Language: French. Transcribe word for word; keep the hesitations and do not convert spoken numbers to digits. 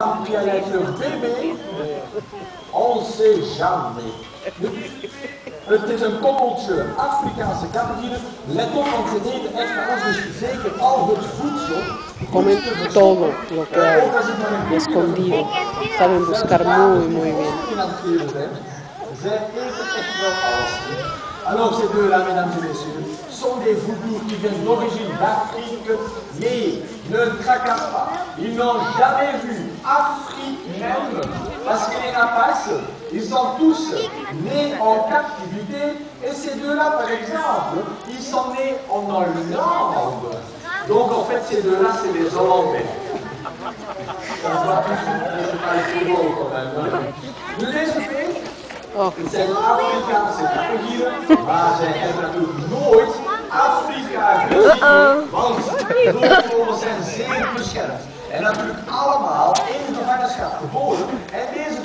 Qui allait être leur bébé, on ne sait jamais. Het is een koppeltje Afrikaanse kattendieren. Let op, want ze eten echt alles, dus zeker al het voedsel. Comen todo lo que hay escondido. Saben buscar muy, muy bien. Zij eten echt wel alles. Alors ces deux-là, mesdames et messieurs, sont des vautours qui viennent d'origine d'Afrique, mais ne tracassent pas. Ils n'ont jamais vu Afrique même, parce que les rapaces, ils sont tous nés en captivité, et ces deux-là, par exemple, ils sont nés en Hollande. Donc en fait, ces deux-là, c'est les Hollandais. Ça se voit plus, mais c'est pas le plus beau quand même. De les souper, het zijn Afrikaanse kattendieren, maar zij hebben natuurlijk nooit Afrika gezien, want roofvogels zijn zeer beschermd. En natuurlijk allemaal in gevangenschap geboren. En deze